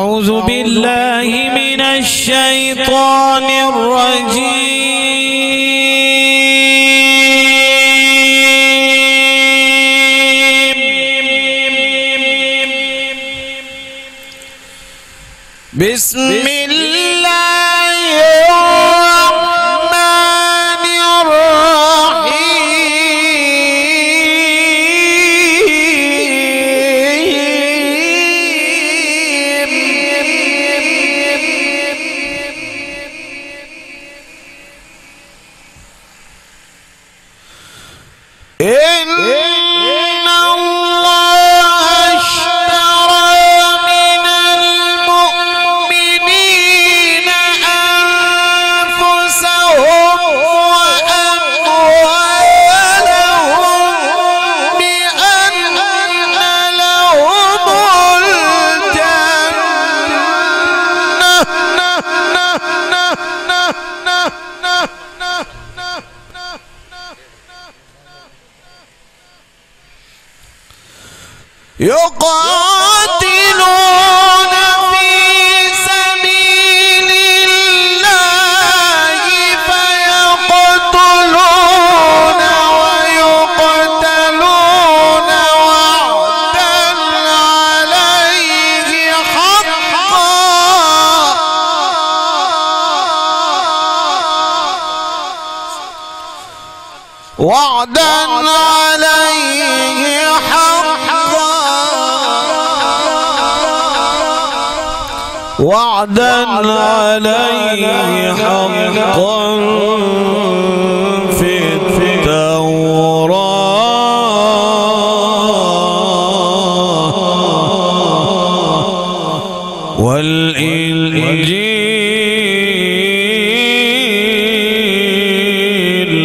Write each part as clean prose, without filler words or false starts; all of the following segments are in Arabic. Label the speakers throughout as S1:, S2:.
S1: أعوذ بالله من الشيطان الرجيم. بسم الله الرحمن الرحيم. إن الله اشترى من المؤمنين أنفسهم وأموالهم بأن لهم يقاتلون في سبيل الله فيقتلون ويقتلون وعدا عليه حقا وعدا عليه حقا في التوراة والإنجيل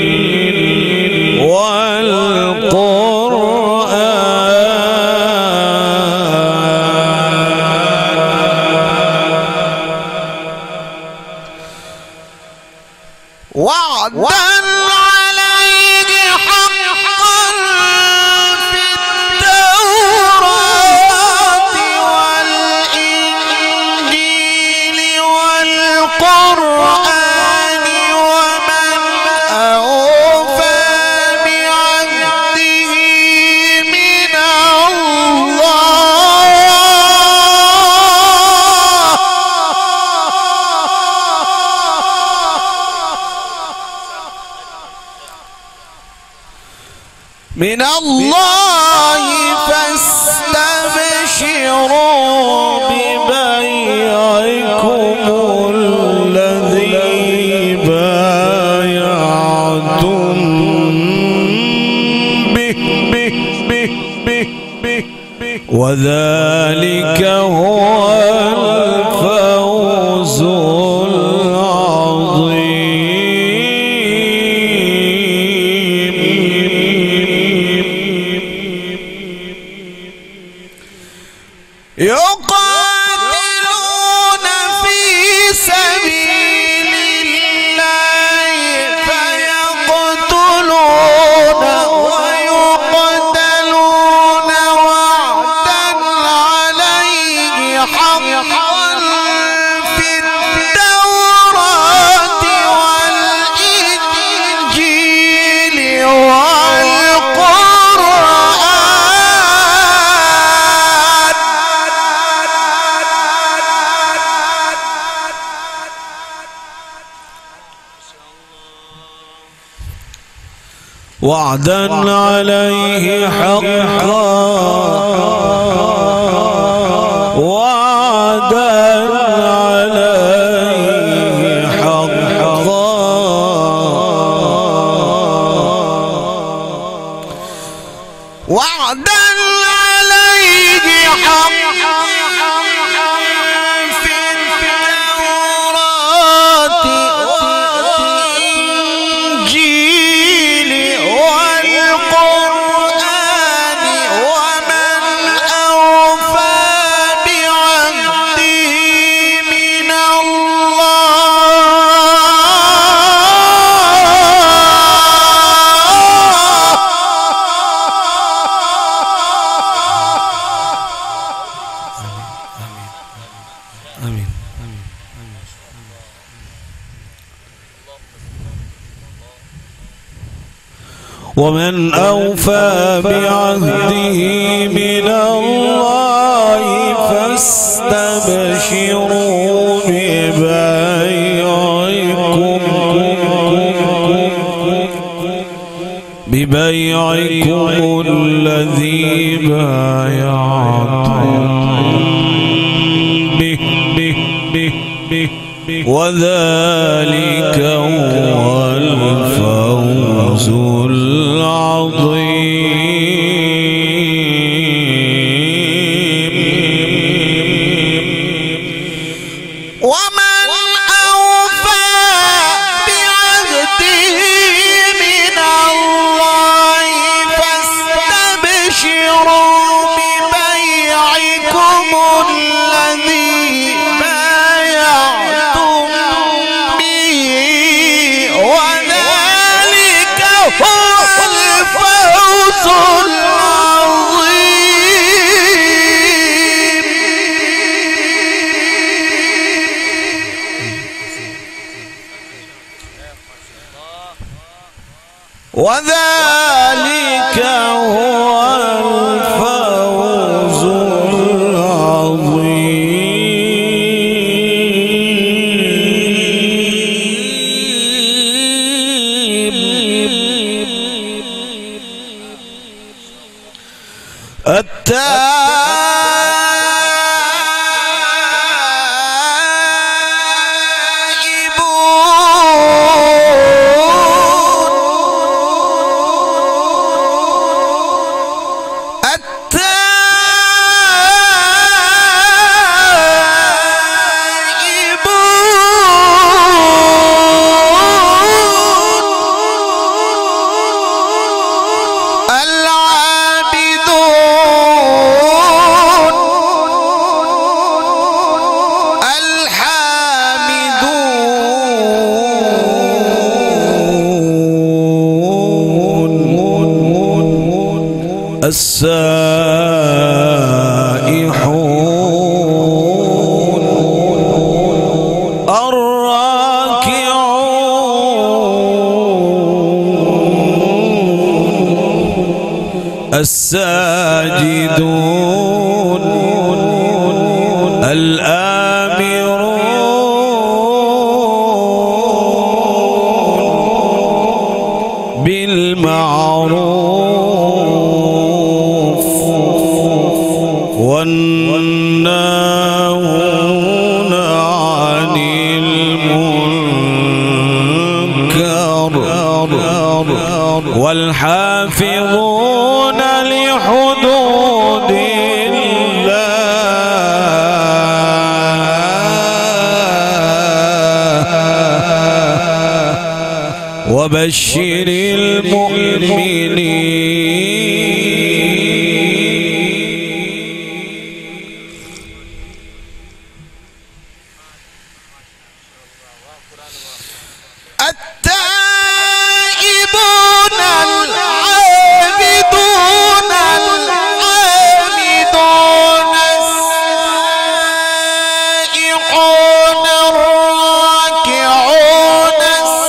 S1: وعدا عليه حقا في التوراة والإنجيل والقرآن ومن أوفى بعهده من الله فاستبشروا ببيعكم الذي بايعتم به وذلك هو الفوز يقاتلون في سبيل الله فيقتلون ويقتلون وعدا عليه حقا في التوراة والإنجيل وعدا عليه حقا وعدا عليه حقا وعدا عليه حقا في التوراة والإنجيل والقرآن ومن أوفى آمين. ومن أوفى بعهده من الله فاستبشروا ببيعكم الذي بايعتم به وذلك هو الفوز العظيم. ومن أوفى بعهده من الله فاستبشروا ببيعكم الذي بايعتم به وذلك هو الفوز العظيم. وذلك هو الفوز السائحون الراكعون الساجدون الآمرون بالمعروف والناهون عن المنكر والحافظون لحدود الله وبشر المؤمنين. التائبون العابدون الحامدون السائحون الراكعون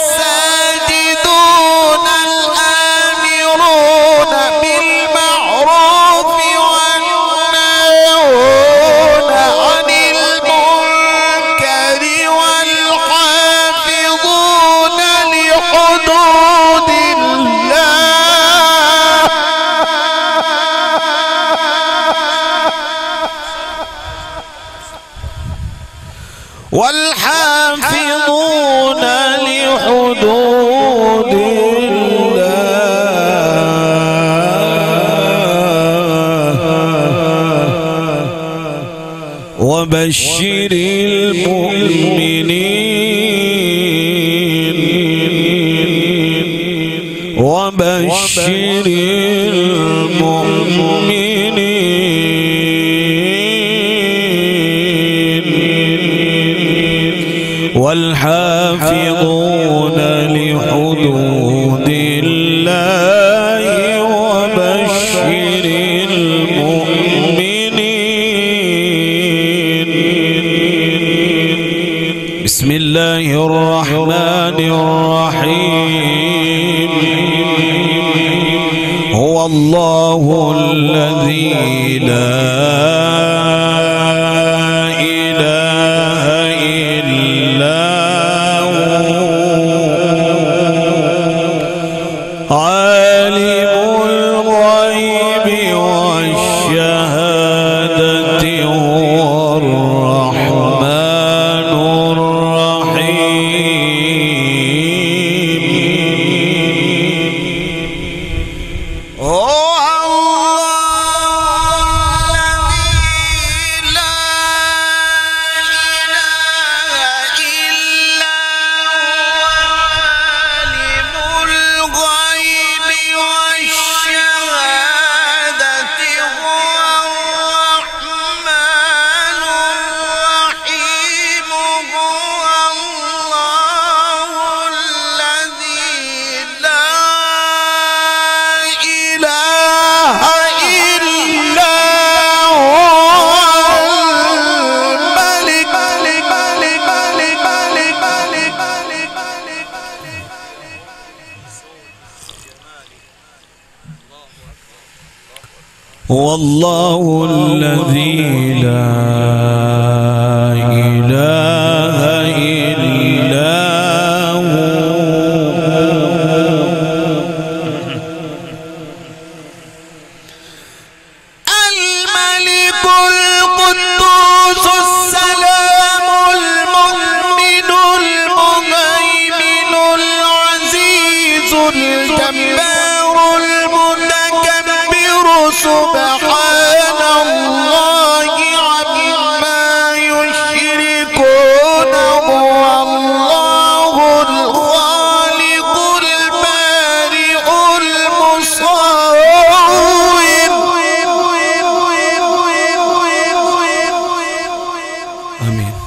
S1: الساجدون الآمرون بالمعروف والناهون عن المنكر والحافظون لحدود الله والحافظون لحدود الله وبشر المؤمنين وبشر المؤمنين والحافظون لحدود الله وبشر المؤمنين. بسم الله الرحمن الرحيم. هو الله الذي لا إله إلا هو عالم الغيب والشهادة هو الرحمن الرحيم. هو الله الذي لا إله إلا هو الملك القدوس السلام المؤمن المهيمن العزيز الجبار المتكبر سبحان الله عما يشركون. هو الله الخالق البارئ المصور. آمين.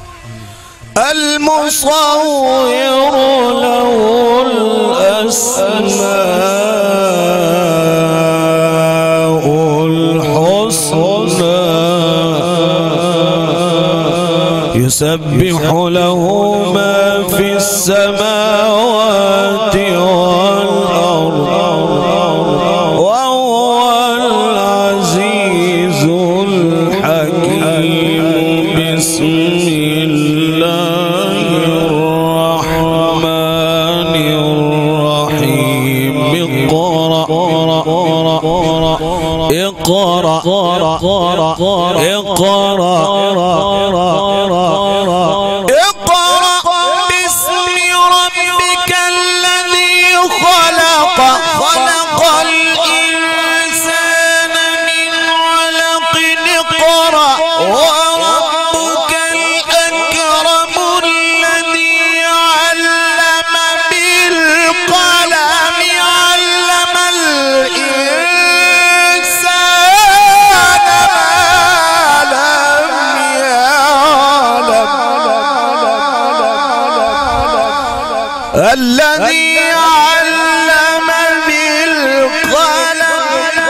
S1: المصور له الأسماء الحسنى يسبح له ما في السماوات والأرض وهو العزيز الحكيم. بسم الله الرحمن الرحيم. اقرأ باسم ربك الذي خلق. خلق الإنسان من علق. اقرأ وربك الأكرم الذي علم بالقلم. علم الإنسان ما لم يعلم. الذي علم بالقلم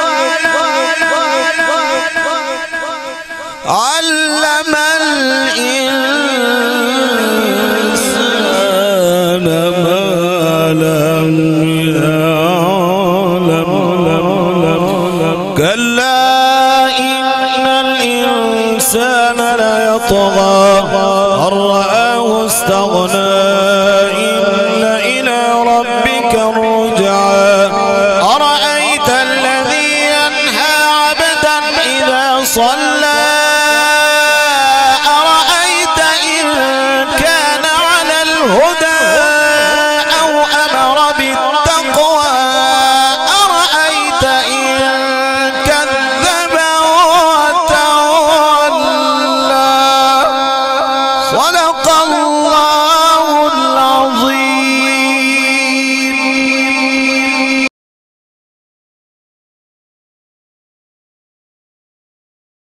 S1: علم الإنسان ما لم يعلم. كلا إن الإنسان ليطغى أن رآه استغنى. إن إلى ربك الرجعى. أرأيت الذي ينهى عبدا إذا صلى